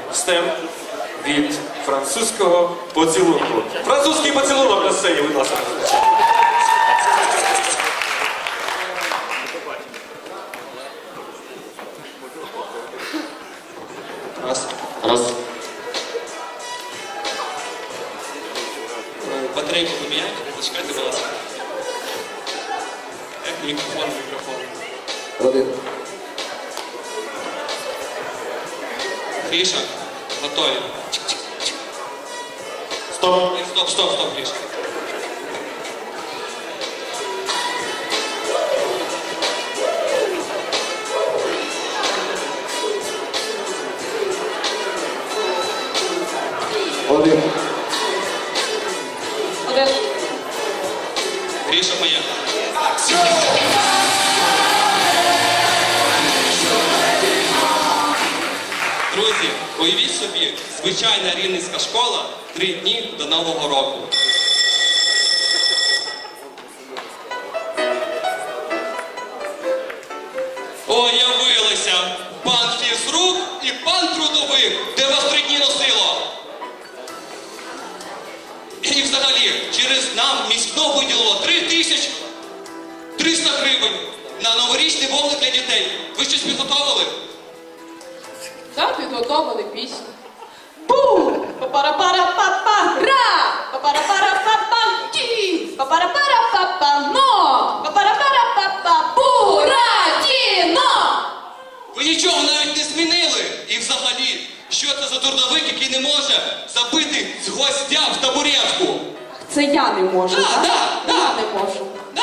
стем від французького поцілунку. Французький поцілунок на сцені, будь ласка. Раз. Батарейку поміняйте, зачекайте, будь ласка. Мікрофон. Один. Гріша, готові. Стоп. Стоп, Гріша. Один. Гріша моя. Друзі, уявіть собі, звичайна рівненська школа 3 дні до Нового року. Ой, явилися пан фізрук і пан трудовик, де вас 3 дні носило. І взагалі, через нам міськно виділило 3300 гривень на новорічний вогник для дітей. Ви щось підготовили? Так, підготовили пісню. Бу! Папара-пара-па-па-ра! Папара-пара-па-пам-ті! Папара-пара-па-па-но! Папара-пара-па-па-буратіно! Ви нічого навіть не змінили. І взагалі, що це за трудовик, який не може забити з гостя в табуретку? Це я не можу, так? Да. Я не можу. Да.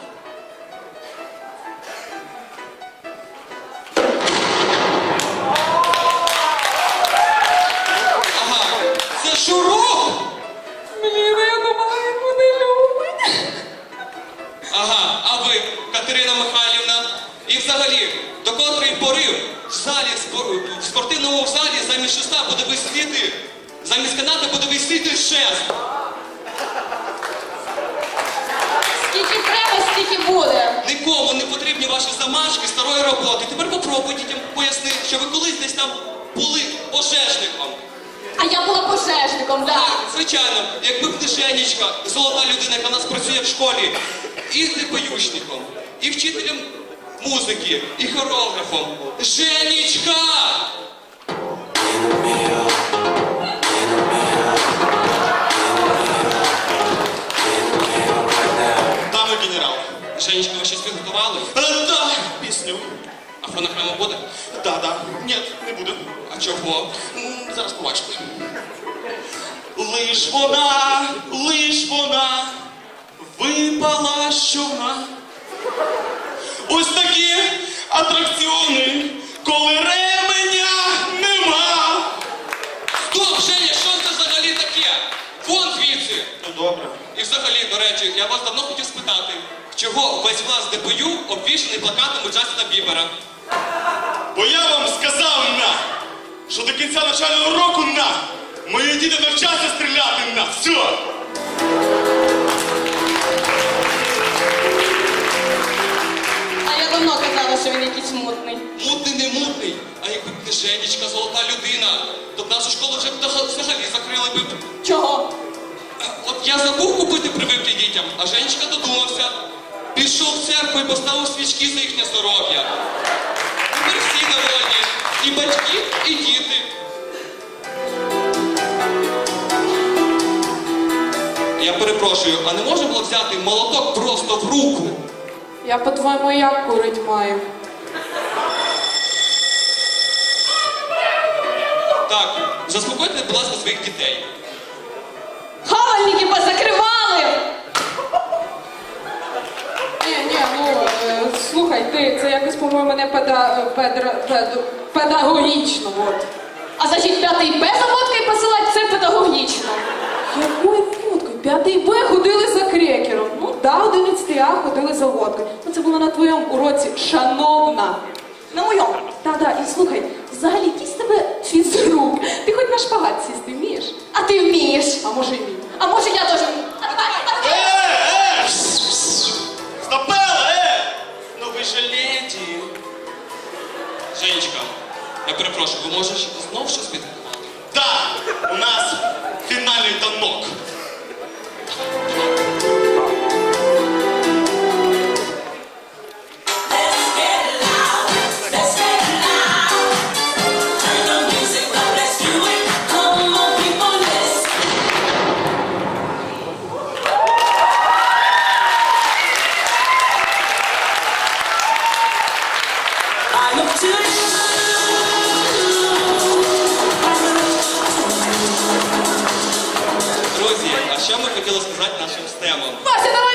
Ага, це Шуров! Блін, я думала, він мене любить. Ага, а ви, Катерина Михайлівна? І взагалі, до котрої пори в спортивному залі замість шеста буде висіти, замість каната буде висіти шест. Скільки треба, стільки буде. Нікому не потрібні ваші замашки старої роботи. Тепер попробуй дітям пояснити, що ви колись десь там були пожежником. А я була пожежником, так. Так, звичайно, якби б не Женечка, золота людина, яка у нас працює в школі, і дипоючником, і вчителем музики, і хореографом. Женечка! Дами генерал. Женечка, ви щось підготували? Да, пісню. А фонограма буде? Да. Ні, не буде. А чого? Зараз побачите. Лиш вона випала з човна. Ось такі атракціони, коли ременя нема. Стоп, Женя, що це взагалі таке? Вон звідси! Ну добре. І взагалі, до речі, я вас давно хотів спитати, чого весь клас ДПЮ обвішаний плакатами Джастіна Бібера? Бо я вам сказав що до кінця навчального року мої діти навчаться стріляти все. А я давно казала, що він якийсь мутний. Мутний, не мутний, а якби б не Женечка, золота людина, то б нашу школу вже взагалі закрили б. Чого? От я забув купити прививки дітям, а Женечка додумався. Пішов в церкву і поставив свічки за їхнє здоров'я. Тепер всі довольні. І батьки, і діти. Я перепрошую, а не можна було взяти молоток просто в руку? Я, по-твоєму, як курить маю? Так, заспокойте, будь ласка, своїх дітей. Хавальники позакривали! Слухай, ти, це якось, по-моєму, не педагогічно, от. А значить, 5 Б за водкою посилати – це педагогічно. Якою водкою? 5 Б ходили за крекером. Ну, да, 11 А ходили за водкою. Ну, це було на твоєму уроці, шановна. На моєму. Так, і слухай, взагалі, якийсь тебе фізрук. Ти хоч на шпагат сісти вмієш? А ти вмієш. А може і вмію. А може я теж вмію. Стопела, ну ви же леді. Женечка, я перепрошую, ви може знов щось підготували? що ми хотіли сказати нашим стемам. Вася, давай